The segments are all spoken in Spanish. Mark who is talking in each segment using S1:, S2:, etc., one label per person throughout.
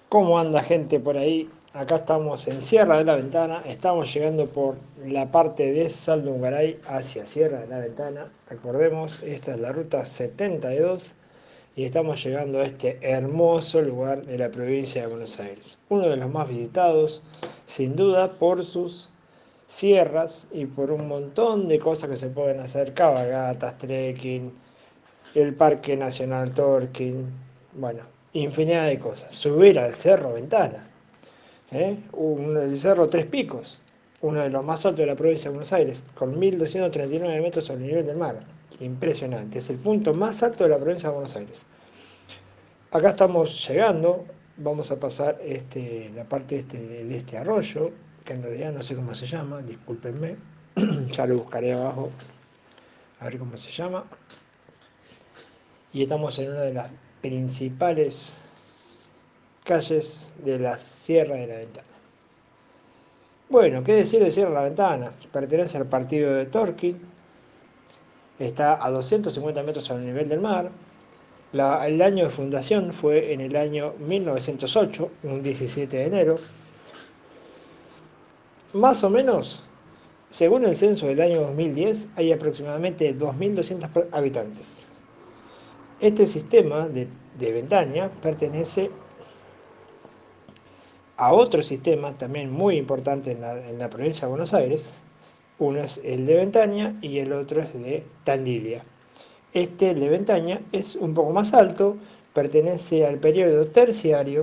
S1: ¿Cómo anda gente por ahí? Acá estamos en Sierra de la Ventana, estamos llegando por la parte de Saldungaray hacia Sierra de la Ventana. Recordemos, esta es la ruta 72 y estamos llegando a este hermoso lugar de la provincia de Buenos Aires. Uno de los más visitados, sin duda, por sus sierras y por un montón de cosas que se pueden hacer, cabalgatas, trekking, el Parque Nacional Torquín, bueno, infinidad de cosas. Subir al Cerro Ventana, el Cerro Tres Picos, uno de los más altos de la provincia de Buenos Aires, con 1239 metros sobre el nivel del mar. Impresionante, es el punto más alto de la provincia de Buenos Aires. Acá estamos llegando, vamos a pasar la parte de este arroyo, que en realidad no sé cómo se llama, discúlpenme, ya lo buscaré abajo, a ver cómo se llama. Y estamos en una de las principales calles de la Sierra de la Ventana. Bueno, ¿qué decir de Sierra de la Ventana? Pertenece al partido de Torquín, está a 250 metros sobre el nivel del mar. El año de fundación fue en el año 1908, un 17 de enero. Más o menos, según el censo del año 2010, hay aproximadamente 2.200 habitantes. Este sistema de Ventaña pertenece a otro sistema también muy importante en la provincia de Buenos Aires. Uno es el de Ventaña y el otro es de Tandilia. El de Ventaña es un poco más alto, pertenece al periodo terciario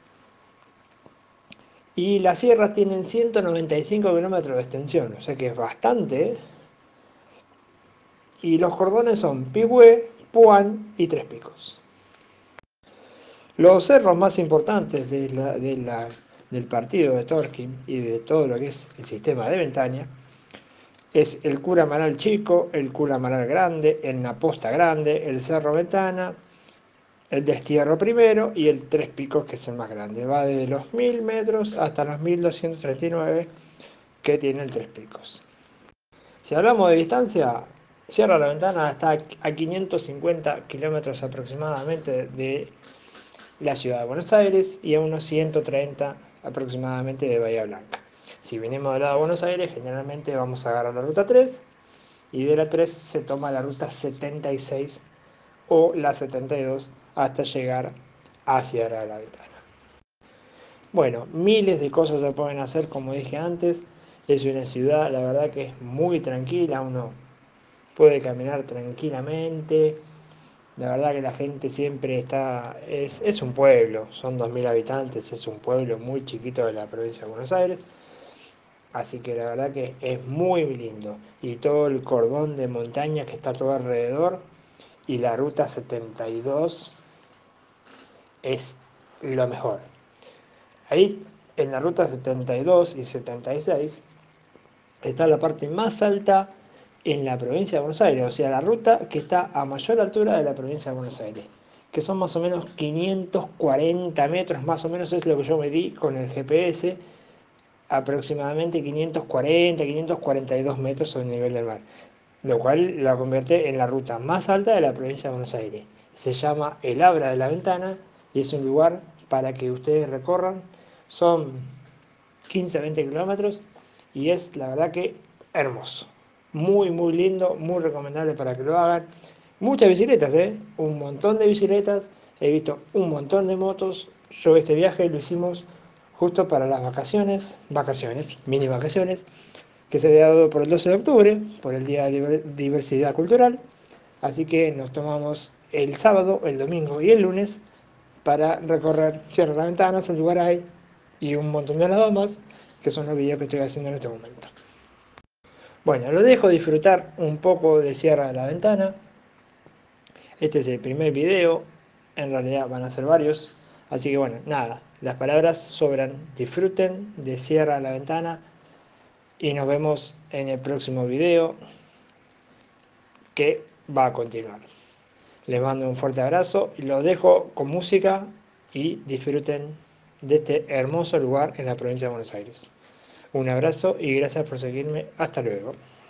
S1: y las sierras tienen 195 kilómetros de extensión, o sea que es bastante. Y los cordones son Pigüé, Puan y Tres Picos. Los cerros más importantes del partido de Torquín y de todo lo que es el sistema de Ventaña es el Cura Amaral Chico, el Cura Amaral Grande, el Naposta Grande, el Cerro Ventana, el Destierro Primero y el Tres Picos, que es el más grande. Va desde los 1000 metros hasta los 1239 que tiene el Tres Picos. Si hablamos de distancia, Sierra la Ventana está a 550 kilómetros aproximadamente de la ciudad de Buenos Aires y a unos 130 aproximadamente de Bahía Blanca. Si venimos del lado de Buenos Aires, generalmente vamos a agarrar la ruta 3 y de la 3 se toma la ruta 76 o la 72 hasta llegar a Sierra de la Ventana. Bueno, miles de cosas se pueden hacer, como dije antes. Es una ciudad, la verdad que es muy tranquila, uno puede caminar tranquilamente. La verdad que la gente siempre está, es un pueblo, son 2.000 habitantes, es un pueblo muy chiquito de la provincia de Buenos Aires. Así que la verdad que es muy lindo. Y todo el cordón de montaña que está todo alrededor y la ruta 72 es lo mejor. Ahí en la ruta 72 y 76 está la parte más alta en la provincia de Buenos Aires, o sea, la ruta que está a mayor altura de la provincia de Buenos Aires, que son más o menos 540 metros, más o menos es lo que yo medí con el GPS, aproximadamente 540, 542 metros sobre el nivel del mar, lo cual la convierte en la ruta más alta de la provincia de Buenos Aires. Se llama el Abra de la Ventana y es un lugar para que ustedes recorran. Son 15 a 20 kilómetros y es la verdad que hermoso. Muy, muy lindo, muy recomendable para que lo hagan. Muchas bicicletas, un montón de bicicletas. He visto un montón de motos. Yo este viaje lo hicimos justo para las vacaciones, mini vacaciones, que se había dado por el 12 de octubre, por el Día de Diversidad Cultural. Así que nos tomamos el sábado, el domingo y el lunes para recorrer Sierra de la Ventana, San Lugaray y un montón de las más, que son los videos que estoy haciendo en este momento. Bueno, lo dejo disfrutar un poco de Sierra de la Ventana. Este es el primer video, en realidad van a ser varios. Así que bueno, nada, las palabras sobran. Disfruten de Sierra de la Ventana y nos vemos en el próximo video que va a continuar. Les mando un fuerte abrazo y los dejo con música y disfruten de este hermoso lugar en la provincia de Buenos Aires. Un abrazo y gracias por seguirme. Hasta luego.